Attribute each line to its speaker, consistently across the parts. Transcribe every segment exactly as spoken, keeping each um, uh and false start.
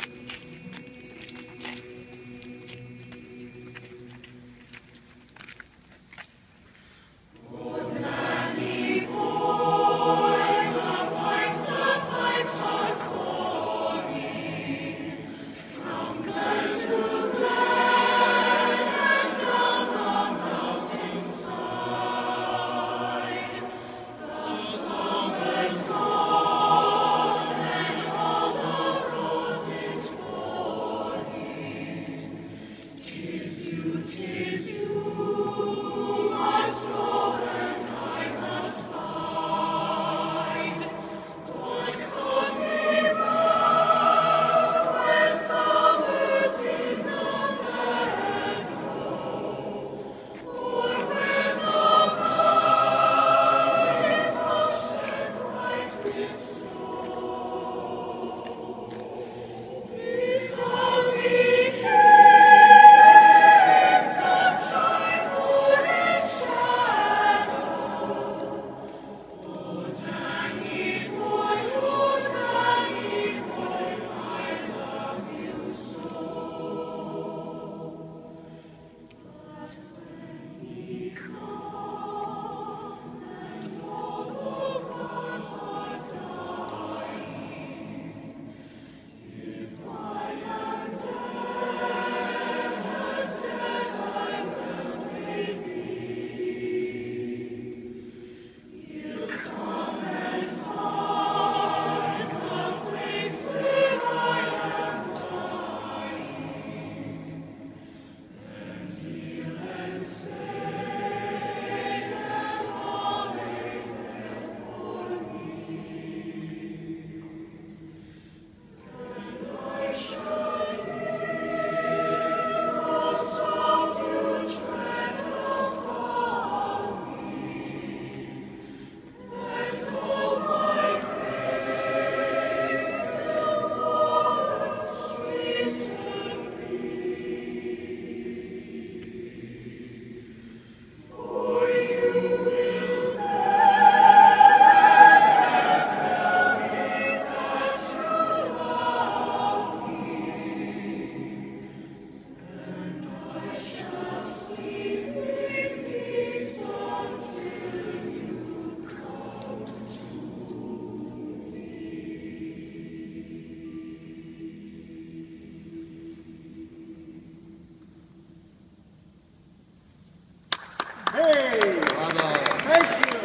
Speaker 1: Hey! Bravo. Thank you.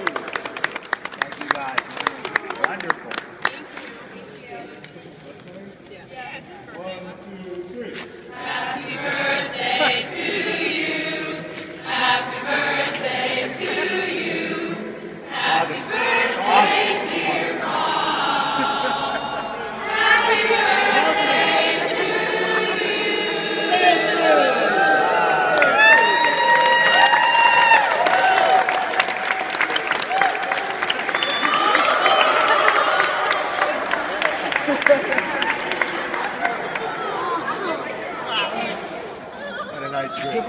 Speaker 1: Thank you guys. Wonderful.
Speaker 2: One, two, three.
Speaker 3: Happy birthday to you. Happy birthday to you. Happy birthday, dear Bob. Happy birthday to you.
Speaker 1: Thank you. What a nice trip.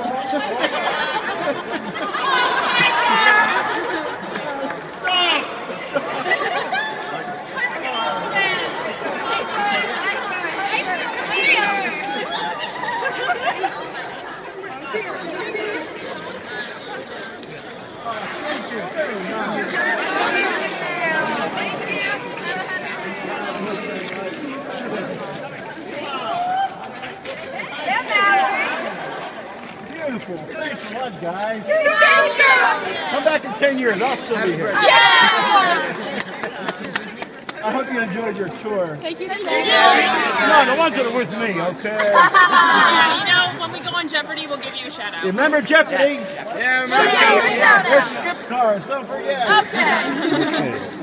Speaker 1: Thank you. Very nice. Beautiful. Thanks a lot, guys. Come back in ten years. I'll still be here. I hope you enjoyed your tour.
Speaker 3: Thank you so much.
Speaker 1: No, the ones that are with me, okay?
Speaker 3: You know, when we go on Jeopardy, we'll give you a shout out.
Speaker 1: Remember Jeopardy?
Speaker 3: Yeah, remember Jeopardy.
Speaker 1: There's skip cars, don't forget.
Speaker 3: Okay.